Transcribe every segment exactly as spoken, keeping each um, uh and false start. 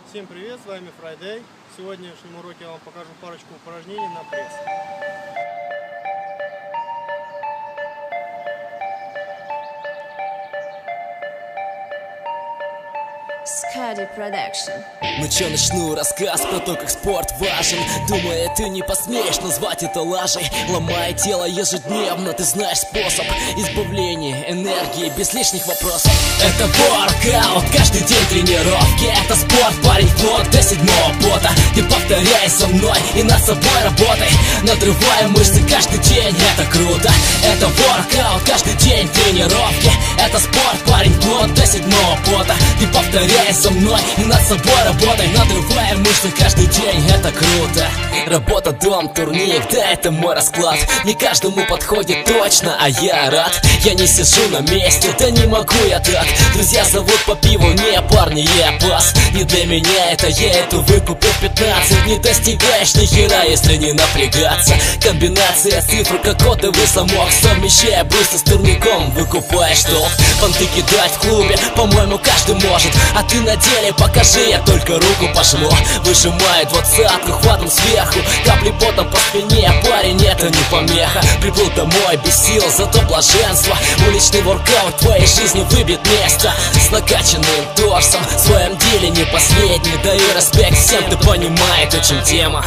Всем привет, с вами Friday. В сегодняшнем уроке я вам покажу парочку упражнений на пресс. Skady Production. Ну чё, начну рассказ про то, как спорт важен. Думаю, ты не посмеешь назвать это лажей. Ломая тело ежедневно, ты знаешь способ избавления энергии без лишних вопросов. Это воркаут, каждый день тренировки. Это спорт, парень, вплоть до седьмого пота. Ты повторяй со мной и над собой работай. Надрываем мышцы каждый день, это круто. Это воркаут, каждый день тренировки. Это спорт, парень, вплоть до седьмого пота. Ты повторяй со мной и над собой работай. Надрываем мышцы каждый день, это круто. Работа, дом, турник, да это мой расклад. Не каждому подходит точно, а я рад. Я не сижу на месте, да не могу я так. Друзья зовут по пиву, не парни, я пас. Не для меня это, я эту выкупил пятнадцать. Не достигаешь ни хера, если не напрягаться. Комбинация цифр, как кодовый замок. Совмещая быстро с турником, выкупаешь толк. Понты кидать в клубе, по-моему, каждый может. А ты на деле покажи, я только руку пожму. Выжимаю двадцатку, хватом сверху. Капли потом по спине, парень, это не помеха. Приплыл домой без сил, зато блаженство. Уличный воркаут в твоей жизни выбьет место. С накачанным торсом, в своем деле не последний. Даю респект всем, кто понимает очень тема.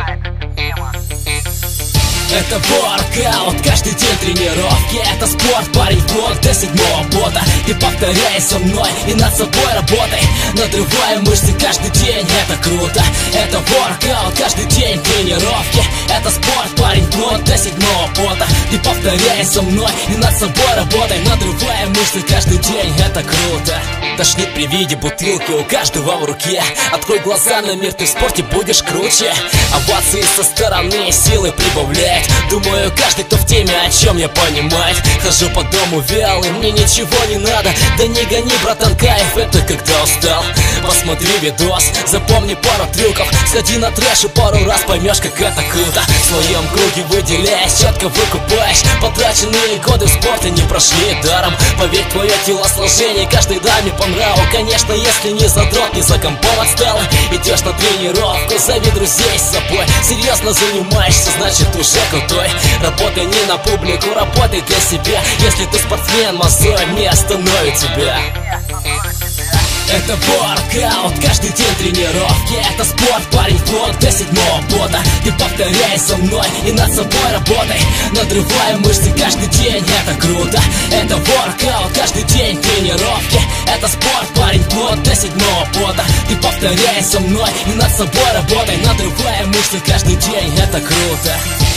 Это воркаут, каждый день тренировки. Это спорт, парень, вплоть до седьмого пота. Ты повторяй со мной и над собой работай. Надрываем мышцы каждый день, это круто. Это воркаут, каждый день тренировки. Это спорт, парень, вплоть до седьмого пота. Ты повторяй со мной и над собой работай. Надрываем мышцы каждый день, это круто. Тошнит при виде бутылки у каждого в руке. Открой глаза на мир, ты в спорте будешь круче. Овации со стороны силы прибавляет. Думаю, каждый, кто в теме, о чем я понимает. Хожу по дому вялый, мне ничего не надо. Да не гони, братан, кайф, это когда устал. Посмотри видос, запомни пару трюков. Сходи на трэш и пару раз поймешь, как это круто. В своем круге выделяясь, четко выкупаешь. Потраченные годы в спорте не прошли даром. Поверь, твое телосложение каждой даме по нраву. Конечно, если не задрот, не за компом отстала. Идешь на тренировку, зови друзей с собой. Серьезно занимаешься, значит уже крутой. Работай не на публику, работай для себя. Если ты спортсмен, мозоль не остановит тебя. Это воркаут, каждый день тренировки. Это спорт, парень, вплоть до седьмого пота. Ты повторяй со мной и над собой работай. Надрываем мышцы каждый день, это круто. Это воркаут, каждый день тренировки. Это спорт, парень, вплоть до седьмого пота. Ты повторяй со мной и над собой работай. Надрываем мышцы каждый день, это круто.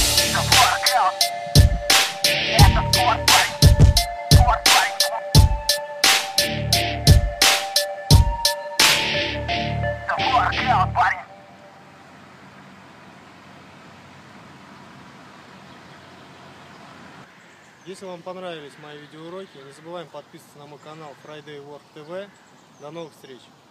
Если вам понравились мои видеоуроки, не забываем подписываться на мой канал Friday Work ти ви. До новых встреч!